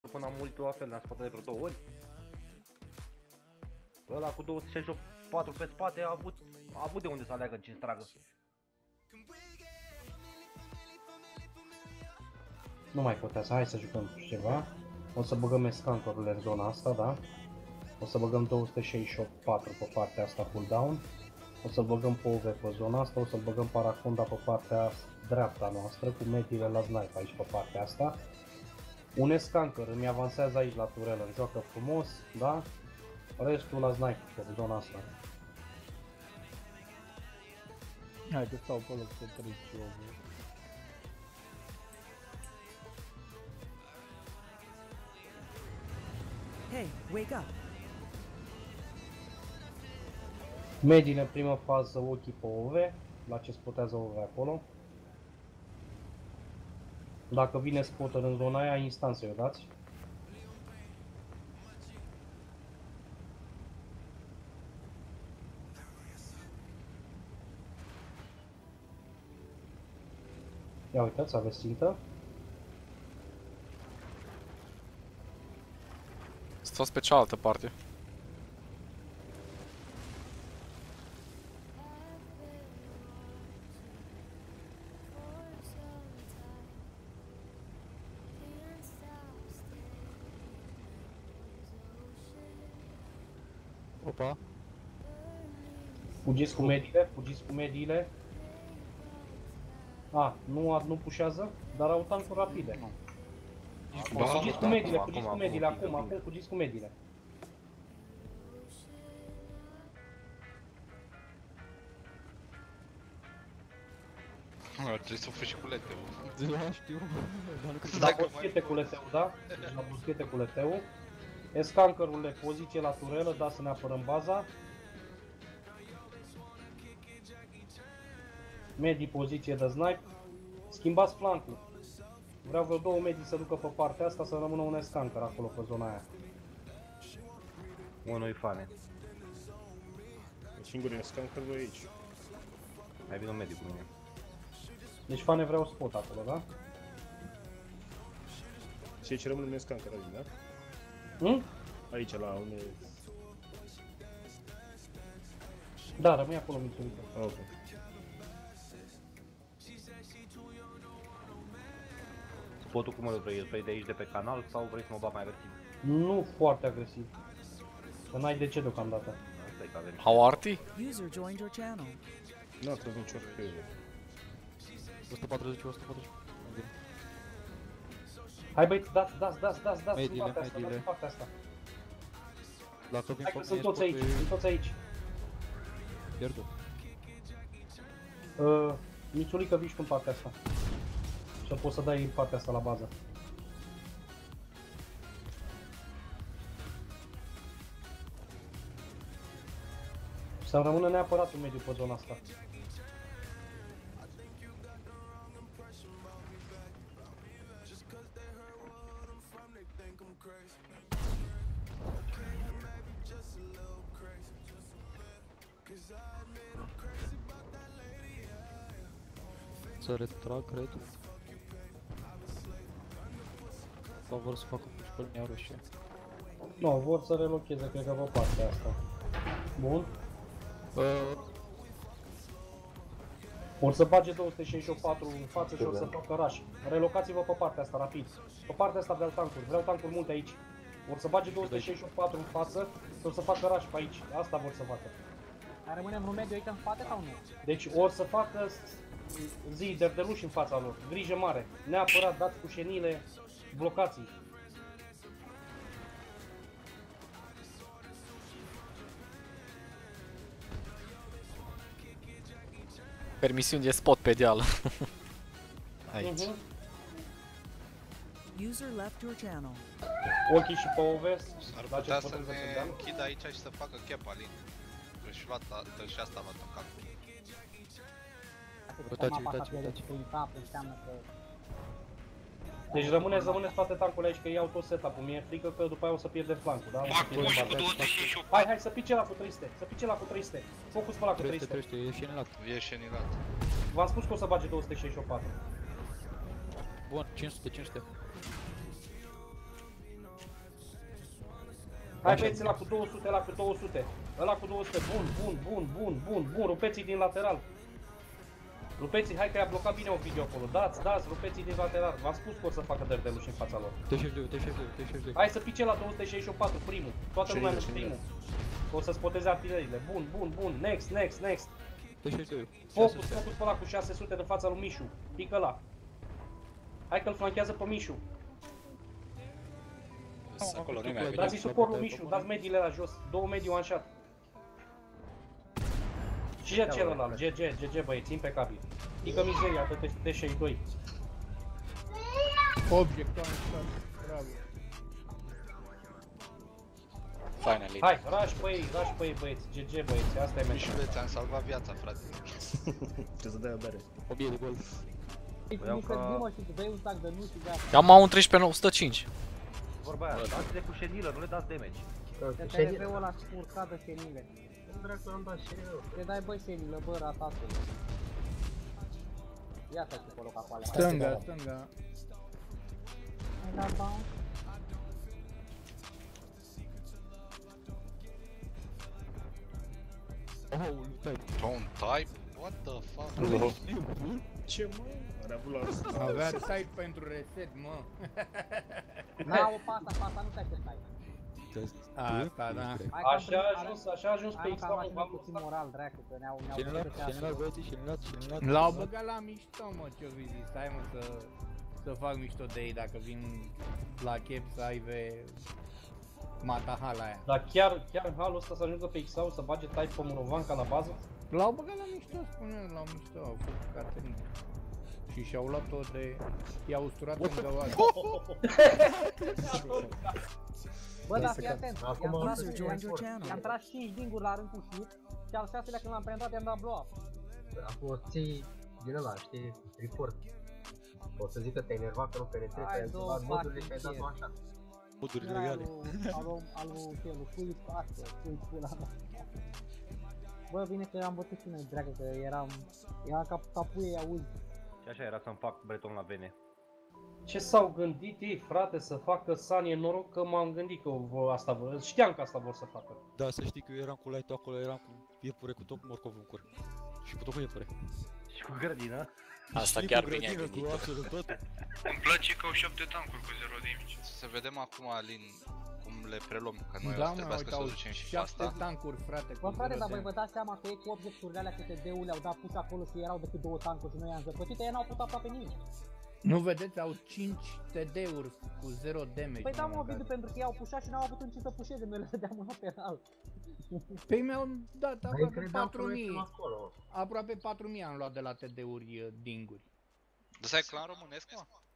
până am mult la fel, ne-am spătat de vreo 2 ori. Ăla cu 264 pe spate a avut de unde să aleagă în ce stragă. Nu mai contează, hai să jucăm ceva. O să băgăm escantorurile în zona asta, da? O să băgăm 268 pe partea asta cooldown. O să-l băgăm pe OV pe zona asta, o să-l băgăm Paraconda pe partea dreapta noastră, cu mediile la snipe aici pe partea asta. Un escanker îmi avansează aici la turelă, îmi joacă frumos, da? Restul la snipe pe zona asta. Hai că stau pe loc să treci eu. Hey, wake up! Mediile în prima fază ochii pe OV, la ce spotează OV acolo. Dacă vine spotter în zona aia, instant să-i o dați. Ia uitați, aveți țintă. Stați pe cealaltă parte. Opa! Fugiți cu mediile, fugiți cu mediile. A, nu pușează, dar au tancuri rapide. Fugiți cu mediile, fugiți cu mediile, acum fugiți cu mediile. Trebuie să fugi cu leteul. Da, știu, dar nu cred că... La buschete cu leteul, da? Deci la buschete cu leteul. Escankerul de poziție la turelă, da, să ne apărăm baza. Medii poziție de snipe. Schimbați flancul. Vreau vreo 2 medii să ducă pe partea asta, să rămână un escanker acolo pe zona aia. Unul-i fane. Singurul escanker e aici. Mai vine un medic cu mine. Deci fane vreau spot acolo, da? Și aici rămâne un escanker aici, da? Aici, la unde... Da, rămâi acolo, Mițulică. Ok. Spotul cum îl vrei? Îl vrei de aici de pe canal sau vrei să mă bag mai agresiv? Nu foarte agresiv. Că n-ai de ce deocamdată. Asta e că avem. How arty? User joined your channel. Nu a tras nici ori pe ele. 140, 140. Hai băi, dați, Mediile, în partea asta, mediile. dați în partea asta. Dacă vin Hai că pe sunt mine, toți aici, sunt toți aici. pierdut. Mițulică, vii și tu în partea asta. Și poți să dai în partea asta la bază. Să rămână neapărat un mediu pe zona asta. Să retrag, cred. Sau vor să facă puși pe linia roșie. Nu, vor să relocheze, cred că pe partea asta. Bun. Or să bage 264 în față și o să facă rush. Relocați-vă pe partea asta, rapid. Pe partea asta vreau tancuri multe aici. Or să bage 264 în față și o să facă rush pe aici. Asta vor să facă. Dar rămânem un mediu aici în spate sau nu? Deci or să facă zi derdeluși în fața lor. Grijă mare. Neapărat dați cu șenile, blocații. Permisiuni de spot pe deal. Aici. User left your channel. Ochii și pe OVS. Ar putea să ne închidă aici și să facă chepa lin. Că și asta va toca. Uitați. Înseamnă că... Deci rămâneți toate tancurile aici, că iau tot setup-ul. Mi-e frică că după aia o să pierdem flancul, da? Hai să pice la cu 300, să pice la cu 300. Focus pe la cu 300. 300, e șenilat. E șenilat. V-am spus că o să bage 264. Bun, 500, 500. Hai băieți, ăla cu 200, ăla cu 200. Ăla cu 200, bun, rupeți-i din lateral. Rupeți-i, hai că i-a blocat bine un video acolo. Dați, rupeți-i din lateral. V-am spus că o să facă dărdeluși în fața lor. Te-ai Hai să pice la 264, primul. Toată lumea în primul. O să spoteze artileriile. Bun, next. Focus pe ăla cu 600 de fața lui Mișu. Pică ăla. Hai că-l flanchează pe Mișu. Acolo nu mai Dați-i suport lui Mișu, dați mediile la jos. 2 medii one shot. Și celălalt, GG băieți, impecabil. Pică mizeria, pe T62. Object on shot, bravo. Finally. Hai, rush pe ei băieți, GG băieți, asta e meciul. Mișule, ți-am salvat viața, frate. Ce să dai o bere. 1000 de gol. Nu că dimă și tu dai un stack de nu și de asta. Eu am un 13 pe 105. Vorba aia, dați-le cu șenilă, nu le dați damage. Te TRV-ul ăla spurcat de șenile. Cum dracu am dat șenilă? Te dai bă șenilă, bă, ratatul. Ia să te coloc acolo. Stânga. Ai dat bounce? Don't type? What the fuck? Ce mă? Are avut la... Avea site pentru reset, mă. N-au pasa, nu te așteptai. Asta, da. Așa a ajuns pe Hai X, că am v-am mai puțin moral, dracu, că ne-au Șelinat, băieții, șelinat. L-au băgat la mișto, mă, ce-o fi zis. Stai, mă, să fac mișto de ei dacă vin la chef să aibă matahala aia. Dar chiar în halul ăsta să ajungă pe X-au să bage type pe Murovanca la bază? L-au băgat la mișto, spune, la mișto, au fost Caterin. Și și-au luat-o de... i-au usturat în găoare. Bă, dar fii atent, User joined your channel. i-am tras 5 dinguri la rând cu shoot și al 6-lea când l-am penetrat i-am dat blow-up. Acum ții din ăla, știi, report. O să zic că te-ai enervat că nu penetrezi, că ai activat modurile și ai dat așa. Modurile legale. Al lui Chelu, pui spate, pui pula mea. Bă, bine că am bătut și noi, dragă, că eram ca puiei auzi. Și așa era să-mi fac breton la vene. Ce s-au gândit ei, frate, să facă Sanie noroc că m-am gândit că asta vor, știam că asta vor să facă. Da, să știi că eu eram cu light acolo, eram cu iepure, cu tot morcov în cur. Și cu tot cu iepure. Și cu grădină. Asta chiar bine ai gândit. Îmi place că au 7 tankuri cu 0 damage. Să vedem acum, Alin, cum le preluăm, că noi Da, o să trebuiască să o ducem și pe 7 asta. tankuri, frate. Bă, frate, dar voi vă dați seama că ei cu obiecturile alea câte D-uri au dat pus acolo și erau decât 2 tankuri și noi i-am zăpătit, ei n-au putut aproape nimic. Nu vedeți, au 5 TD-uri cu 0 damage. Păi da, mă, Ovidiu, pentru că i-au pușat și n-au avut în ce să pușeze, noi le dădeam una pe alt. Păi mi-au dat aproape 4000. Acolo. Aproape 4000 am luat de la TD-uri dinguri. Dă-i clan românesc, mă?